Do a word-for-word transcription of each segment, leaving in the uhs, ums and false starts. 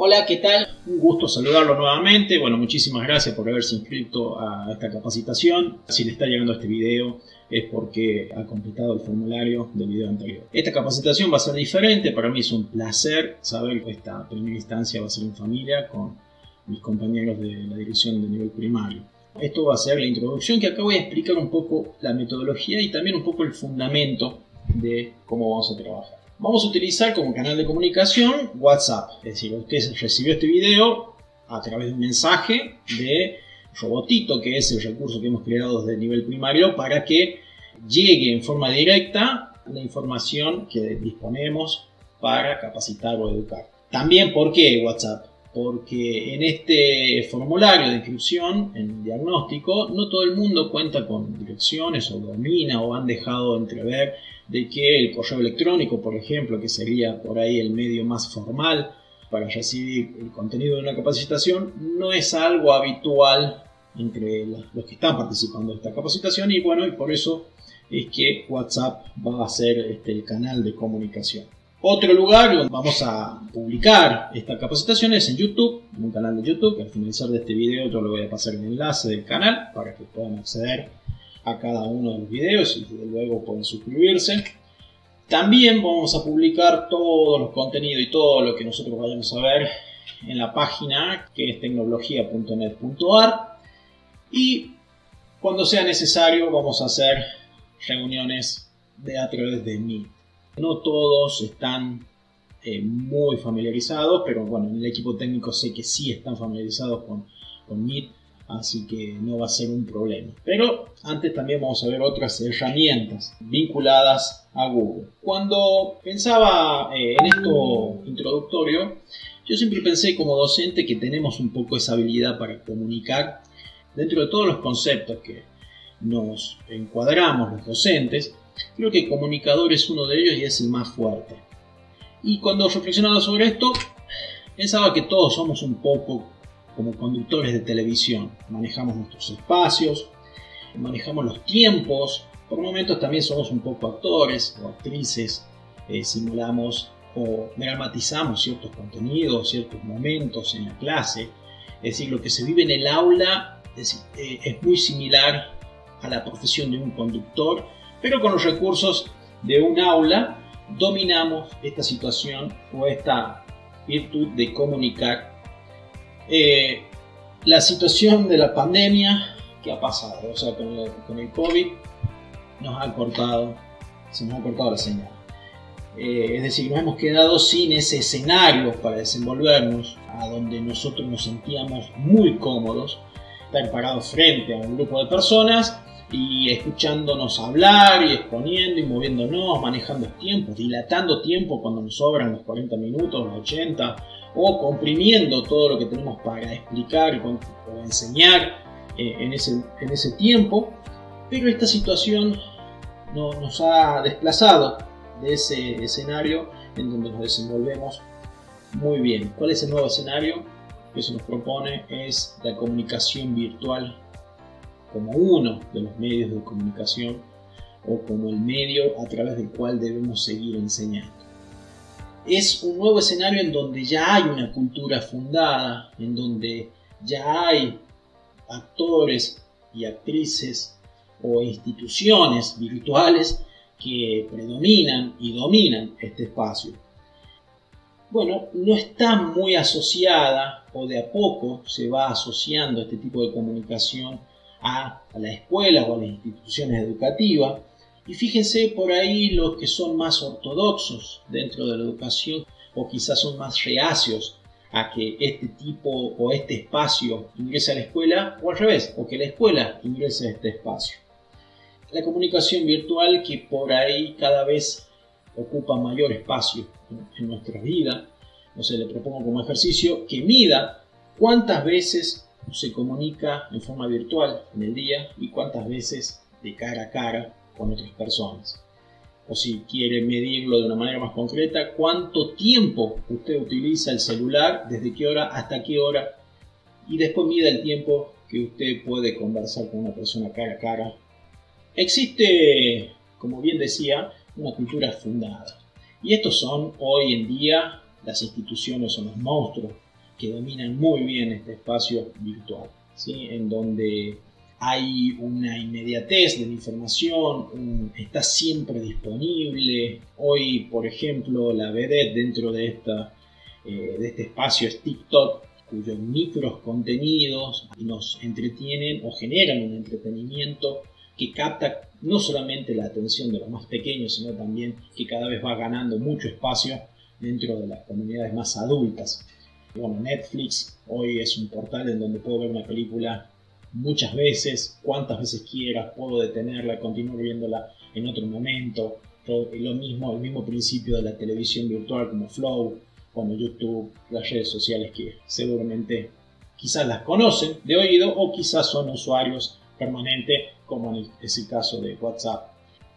Hola, ¿qué tal? Un gusto saludarlo nuevamente. Bueno, muchísimas gracias por haberse inscrito a esta capacitación. Si le está llegando este video es porque ha completado el formulario del video anterior. Esta capacitación va a ser diferente. Para mí es un placer saber que esta primera instancia va a ser en familia con mis compañeros de la dirección de nivel primario. Esto va a ser la introducción, que acá voy a explicar un poco la metodología y también un poco el fundamento de cómo vamos a trabajar. Vamos a utilizar como canal de comunicación WhatsApp, es decir, usted recibió este video a través de un mensaje de Robotito, que es el recurso que hemos creado desde el nivel primario para que llegue en forma directa la información que disponemos para capacitar o educar. También, ¿por qué WhatsApp? Porque en este formulario de inscripción en diagnóstico no todo el mundo cuenta con direcciones o domina o han dejado entrever de que el correo electrónico, por ejemplo, que sería por ahí el medio más formal para recibir el contenido de una capacitación, no es algo habitual entre los que están participando de esta capacitación y bueno, y por eso es que WhatsApp va a ser este, el canal de comunicación. Otro lugar donde vamos a publicar esta capacitación es en YouTube, en un canal de YouTube, que al finalizar de este video yo le voy a pasar el enlace del canal para que puedan acceder a cada uno de los videos y desde luego pueden suscribirse. También vamos a publicar todos los contenidos y todo lo que nosotros vayamos a ver en la página que es tecnología punto net punto ar y cuando sea necesario vamos a hacer reuniones de, a través de Meet. No todos están eh, muy familiarizados, pero bueno, en el equipo técnico sé que sí están familiarizados con, con Meet. Así que no va a ser un problema. Pero antes también vamos a ver otras herramientas vinculadas a Google. Cuando pensaba eh, en esto introductorio, yo siempre pensé como docente que tenemos un poco esa habilidad para comunicar dentro de todos los conceptos que nos encuadramos los docentes. Creo que comunicador es uno de ellos y es el más fuerte. Y cuando reflexionaba sobre esto, pensaba que todos somos un poco como conductores de televisión. Manejamos nuestros espacios, manejamos los tiempos, por momentos también somos un poco actores o actrices, eh, simulamos o dramatizamos ciertos contenidos, ciertos momentos en la clase. Es decir, lo que se vive en el aula es, eh, es muy similar a la profesión de un conductor, pero con los recursos de un aula dominamos esta situación o esta virtud de comunicar. Eh, la situación de la pandemia que ha pasado, o sea, con el, con el COVID nos ha cortado, se nos ha cortado la señal. Eh, es decir, nos hemos quedado sin ese escenario para desenvolvernos, a donde nosotros nos sentíamos muy cómodos, estar parados frente a un grupo de personas y escuchándonos hablar y exponiendo y moviéndonos, manejando tiempos, dilatando tiempo cuando nos sobran los cuarenta minutos, los ochenta, o comprimiendo todo lo que tenemos para explicar o enseñar eh, en, ese, en ese tiempo. Pero esta situación no, nos ha desplazado de ese escenario en donde nos desenvolvemos muy bien. ¿Cuál es el nuevo escenario que se nos propone? Es la comunicación virtual como uno de los medios de comunicación o como el medio a través del cual debemos seguir enseñando. Es un nuevo escenario en donde ya hay una cultura fundada, en donde ya hay actores y actrices o instituciones virtuales que predominan y dominan este espacio. Bueno, no está muy asociada o de a poco se va asociando este tipo de comunicación a, a la escuela o a las instituciones educativas. Y fíjense por ahí los que son más ortodoxos dentro de la educación o quizás son más reacios a que este tipo o este espacio ingrese a la escuela o al revés, o que la escuela ingrese a este espacio. La comunicación virtual que por ahí cada vez ocupa mayor espacio en, en nuestra vida. No sé, le propongo como ejercicio que mida cuántas veces se comunica en forma virtual en el día y cuántas veces de cara a cara con otras personas. O si quiere medirlo de una manera más concreta, cuánto tiempo usted utiliza el celular, desde qué hora hasta qué hora, y después mida el tiempo que usted puede conversar con una persona cara a cara. Existe, como bien decía, una cultura fundada. Y estos son hoy en día las instituciones, son los monstruos que dominan muy bien este espacio virtual, ¿sí? En donde hay una inmediatez de la información, un, está siempre disponible. Hoy, por ejemplo, la vedette dentro de, esta, eh, de este espacio es TikTok, cuyos micros contenidos nos entretienen o generan un entretenimiento que capta no solamente la atención de los más pequeños, sino también que cada vez va ganando mucho espacio dentro de las comunidades más adultas. Bueno, Netflix hoy es un portal en donde puedo ver una película muchas veces, cuantas veces quiera, puedo detenerla, continuar viéndola en otro momento. Lo mismo, el mismo principio de la televisión virtual como Flow, bueno, YouTube, las redes sociales que seguramente quizás las conocen de oído o quizás son usuarios permanentes, como es el caso de WhatsApp.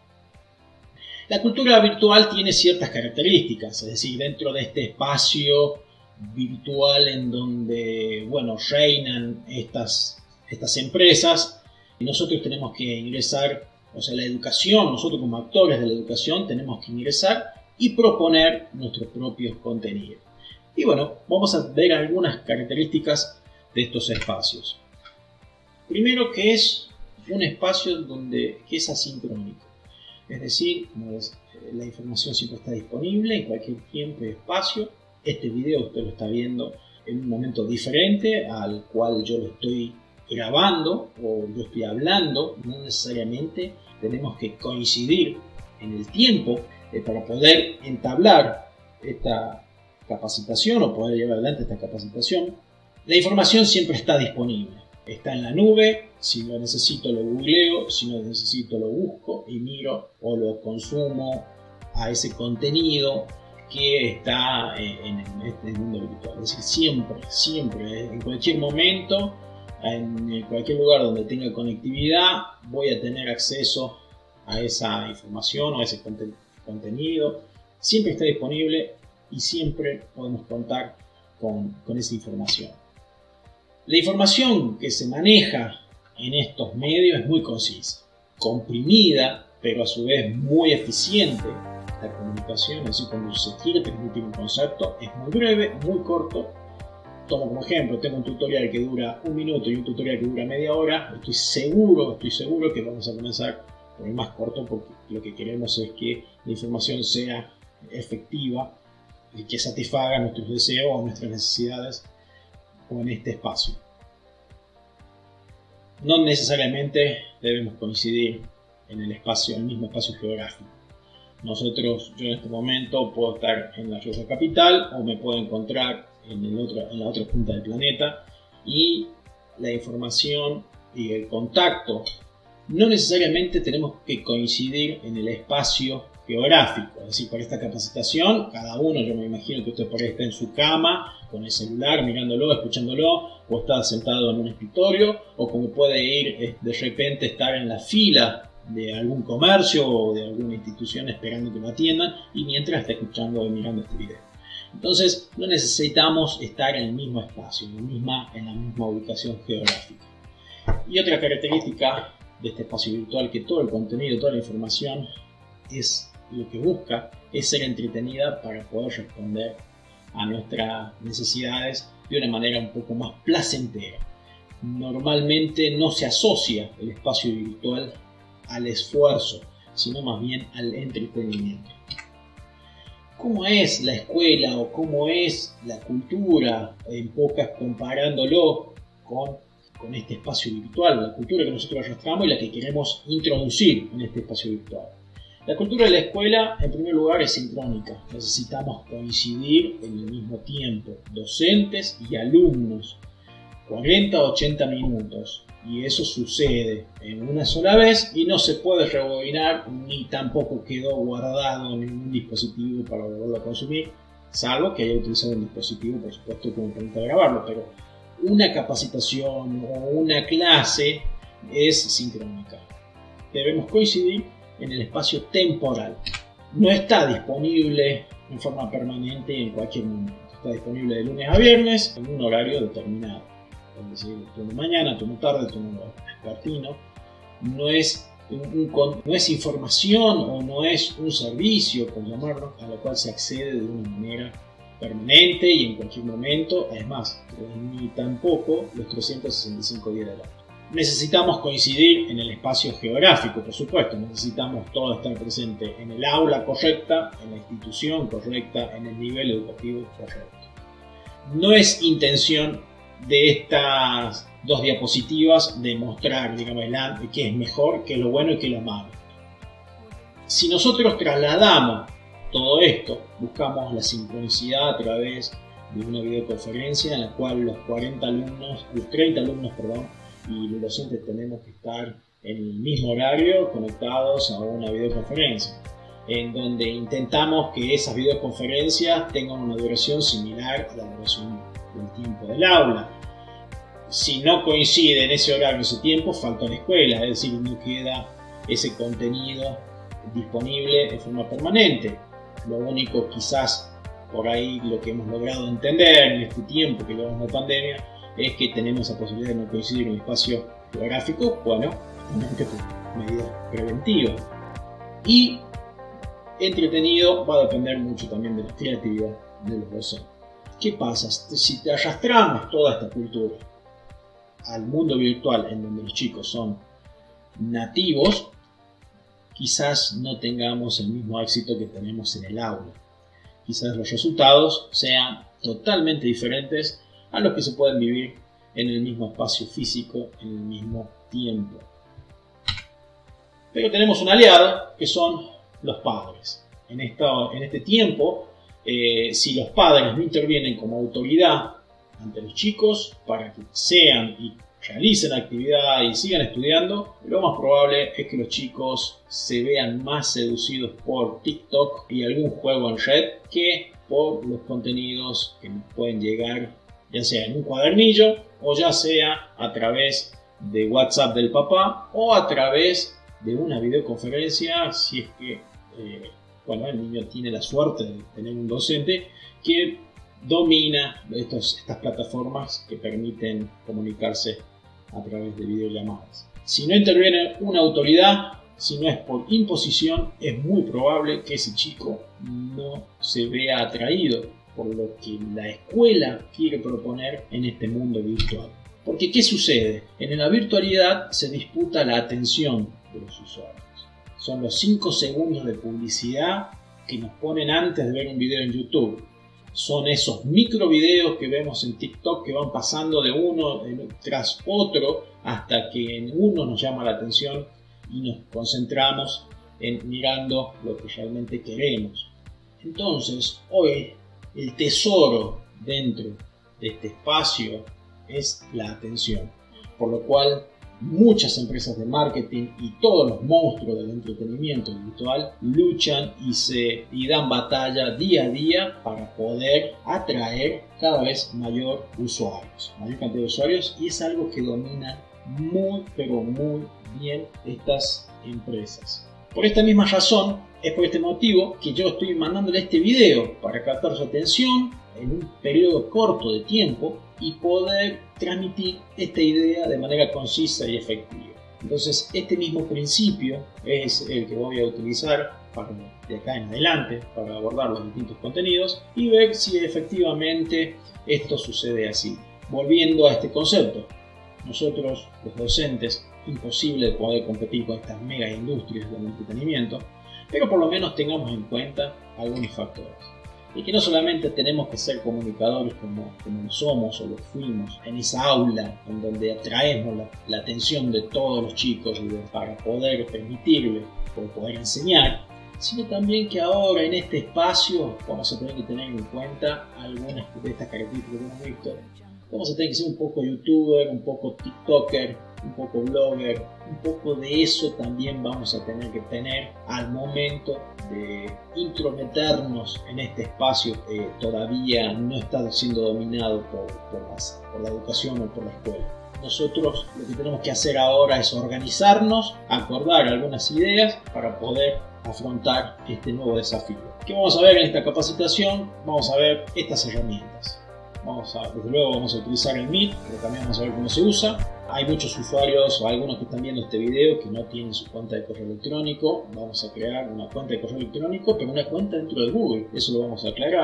La cultura virtual tiene ciertas características, es decir, dentro de este espacio virtual en donde, bueno, reinan estas, estas empresas, nosotros tenemos que ingresar, o sea, la educación, nosotros como actores de la educación tenemos que ingresar y proponer nuestros propios contenidos. Y bueno, vamos a ver algunas características de estos espacios. Primero, que es un espacio donde, que es asincrónico. Es decir, como ves, la información siempre está disponible en cualquier tiempo y espacio. Este video usted lo está viendo en un momento diferente al cual yo lo estoy grabando o yo estoy hablando. No necesariamente tenemos que coincidir en el tiempo eh, para poder entablar esta capacitación o poder llevar adelante esta capacitación. La información siempre está disponible. Está en la nube, si lo necesito lo googleo, si lo necesito lo busco y miro o lo consumo a ese contenido que está en este mundo virtual. Es decir, siempre, siempre, en cualquier momento, en cualquier lugar donde tenga conectividad, voy a tener acceso a esa información o a ese contenido. Siempre está disponible y siempre podemos contar con, con esa información. La información que se maneja en estos medios es muy concisa, comprimida, pero a su vez muy eficiente. La comunicación, es decir, cuando se quiere transmitir un concepto, es muy breve, muy corto. Tomo como ejemplo, tengo un tutorial que dura un minuto y un tutorial que dura media hora. Estoy seguro, estoy seguro que vamos a comenzar por el más corto, porque lo que queremos es que la información sea efectiva y que satisfaga nuestros deseos o nuestras necesidades o en este espacio. No necesariamente debemos coincidir en el espacio, en el mismo espacio geográfico. Nosotros, yo en este momento puedo estar en la Rioja capital o me puedo encontrar en, el otro, en la otra punta del planeta, y la información y el contacto no necesariamente tenemos que coincidir en el espacio geográfico. Es decir, para esta capacitación, cada uno, yo me imagino que usted por ahí está en su cama, con el celular, mirándolo, escuchándolo, o está sentado en un escritorio, o como puede ir de repente estar en la fila de algún comercio o de alguna institución esperando que lo atiendan, y mientras está escuchando o mirando este video. Entonces, no necesitamos estar en el mismo espacio, en la misma, en la misma ubicación geográfica. Y otra característica de este espacio virtual, que todo el contenido, toda la información es lo que busca, es ser entretenida para poder responder a nuestras necesidades de una manera un poco más placentera. Normalmente no se asocia el espacio virtual al esfuerzo, sino más bien al entretenimiento. ¿Cómo es la escuela o cómo es la cultura, en pocas, comparándolo con, con este espacio virtual? La cultura que nosotros arrastramos y la que queremos introducir en este espacio virtual. La cultura de la escuela, en primer lugar, es sincrónica. Necesitamos coincidir en el mismo tiempo, docentes y alumnos, cuarenta a ochenta minutos. Y eso sucede en una sola vez y no se puede rebobinar, ni tampoco quedó guardado en ningún dispositivo para volverlo a consumir, salvo que haya utilizado un dispositivo, por supuesto, como permite grabarlo. Pero una capacitación o una clase es sincrónica. Debemos coincidir en el espacio temporal. No está disponible en forma permanente en cualquier momento. Está disponible de lunes a viernes en un horario determinado. Es decir, turno mañana, turno tarde, turno vespertino. No es, un, un, no es información o no es un servicio, por llamarlo, a lo cual se accede de una manera permanente y en cualquier momento, además, ni tampoco los trescientos sesenta y cinco días del año. Necesitamos coincidir en el espacio geográfico, por supuesto, necesitamos todos estar presentes en el aula correcta, en la institución correcta, en el nivel educativo correcto. No es intención de estas dos diapositivas de mostrar, digamos, qué es mejor, qué es lo bueno y qué es lo malo. Si nosotros trasladamos todo esto, buscamos la sincronicidad a través de una videoconferencia en la cual los cuarenta alumnos, los treinta alumnos, perdón, y los docentes tenemos que estar en el mismo horario conectados a una videoconferencia, en donde intentamos que esas videoconferencias tengan una duración similar a la duración del tiempo del aula. Si no coincide en ese horario, ese tiempo, falta la escuela, es decir, no queda ese contenido disponible en forma permanente. Lo único, quizás por ahí lo que hemos logrado entender en este tiempo que llevamos de pandemia, es que tenemos la posibilidad de no coincidir en el espacio geográfico, bueno, justamente por medidas preventivas. Y entretenido va a depender mucho también de la creatividad de los docentes. ¿Qué pasa? Si te arrastramos toda esta cultura al mundo virtual en donde los chicos son nativos, quizás no tengamos el mismo éxito que tenemos en el aula. Quizás los resultados sean totalmente diferentes a los que se pueden vivir en el mismo espacio físico, en el mismo tiempo. Pero tenemos un aliado que son los padres. En, esta, en este tiempo, eh, si los padres no intervienen como autoridad ante los chicos para que sean y realicen actividad y sigan estudiando, lo más probable es que los chicos se vean más seducidos por TikTok y algún juego en red que por los contenidos que nos pueden llegar, ya sea en un cuadernillo o ya sea a través de WhatsApp del papá o a través de una videoconferencia, si es que eh, bueno, el niño tiene la suerte de tener un docente que domina estos, estas plataformas que permiten comunicarse a través de videollamadas. Si no interviene una autoridad, si no es por imposición, es muy probable que ese chico no se vea atraído por lo que la escuela quiere proponer en este mundo virtual. Porque ¿qué sucede? En la virtualidad se disputa la atención de los usuarios. Son los cinco segundos de publicidad que nos ponen antes de ver un video en YouTube. Son esos micro videos que vemos en TikTok que van pasando de uno tras otro hasta que en uno nos llama la atención y nos concentramos en mirando lo que realmente queremos. Entonces, hoy el tesoro dentro de este espacio es la atención, por lo cual muchas empresas de marketing y todos los monstruos del entretenimiento virtual luchan y, se, y dan batalla día a día para poder atraer cada vez mayor usuarios, mayor cantidad de usuarios, y es algo que domina muy pero muy bien estas empresas. Por esta misma razón, es por este motivo que yo estoy mandándole este video para captar su atención en un periodo corto de tiempo y poder transmitir esta idea de manera concisa y efectiva. Entonces, este mismo principio es el que voy a utilizar para, de acá en adelante para abordar los distintos contenidos y ver si efectivamente esto sucede así. Volviendo a este concepto, nosotros, los docentes, imposible de poder competir con estas mega industrias del entretenimiento, pero por lo menos tengamos en cuenta algunos factores. Y que no solamente tenemos que ser comunicadores como, como somos o lo fuimos en esa aula en donde atraemos la, la atención de todos los chicos para poder permitirles o poder enseñar, sino también que ahora en este espacio vamos a tener que tener en cuenta algunas de estas características que hemos visto. Vamos a tener que ser un poco youtuber, un poco tiktoker, un poco blogger, un poco de eso también vamos a tener que tener al momento de intrometernos en este espacio que todavía no está siendo dominado por, por, las, por la educación o por la escuela. Nosotros lo que tenemos que hacer ahora es organizarnos, acordar algunas ideas para poder afrontar este nuevo desafío. ¿Qué vamos a ver en esta capacitación? Vamos a ver estas herramientas. Vamos a, desde luego vamos a utilizar el Meet, pero también vamos a ver cómo se usa. Hay muchos usuarios o algunos que están viendo este video que no tienen su cuenta de correo electrónico. Vamos a crear una cuenta de correo electrónico, pero una cuenta dentro de Google. Eso lo vamos a aclarar.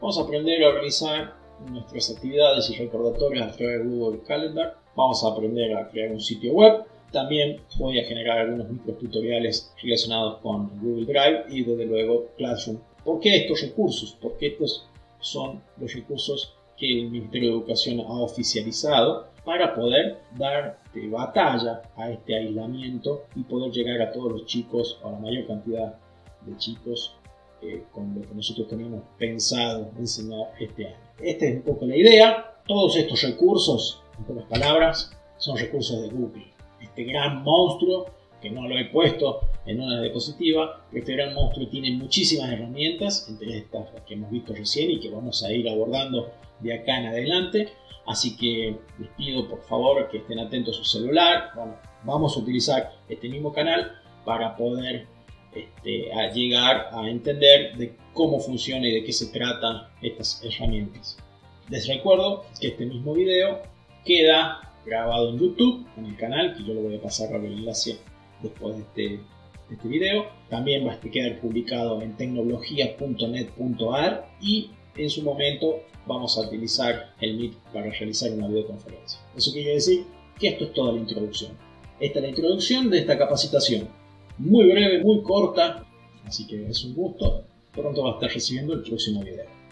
Vamos a aprender a organizar nuestras actividades y recordatorios a través de Google Calendar. Vamos a aprender a crear un sitio web. También voy a generar algunos microtutoriales relacionados con Google Drive y desde luego Classroom. ¿Por qué estos recursos? Porque estos son los recursos que el Ministerio de Educación ha oficializado para poder dar de batalla a este aislamiento y poder llegar a todos los chicos, o a la mayor cantidad de chicos, eh, con lo que nosotros teníamos pensado enseñar este año. Esta es un poco la idea. Todos estos recursos, en pocas palabras, son recursos de Google. Este gran monstruo, que no lo he puesto en una diapositiva, este gran monstruo tiene muchísimas herramientas, entre estas las que hemos visto recién y que vamos a ir abordando de acá en adelante. Así que les pido por favor que estén atentos a su celular. Bueno, vamos a utilizar este mismo canal para poder este, a llegar a entender de cómo funciona y de qué se tratan estas herramientas. Les recuerdo que este mismo video queda grabado en YouTube, en el canal, que yo le voy a pasar el enlace después de este, de este video. También va a quedar publicado en tecnología punto net punto a r y en su momento vamos a utilizar el Meet para realizar una videoconferencia. Eso quiere decir que esto es toda la introducción. Esta es la introducción de esta capacitación. Muy breve, muy corta, así que es un gusto. Pronto va a estar recibiendo el próximo video.